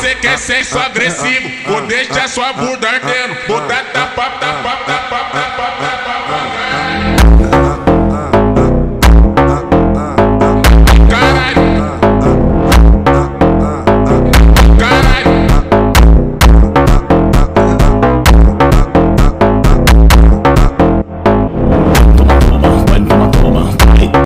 Você quer sexo agressivo, vou deixar sua bunda ardendo. Vou dar